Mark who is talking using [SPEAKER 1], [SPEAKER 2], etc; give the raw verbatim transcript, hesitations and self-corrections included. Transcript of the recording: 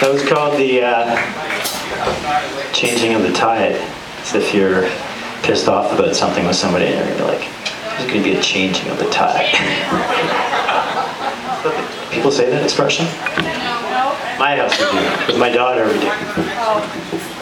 [SPEAKER 1] That was called the uh, changing of the tide. It's if you're pissed off about something with somebody and you're gonna be like, there's gonna be a changing of the tide. People say that expression? My house we do. With my daughter we do.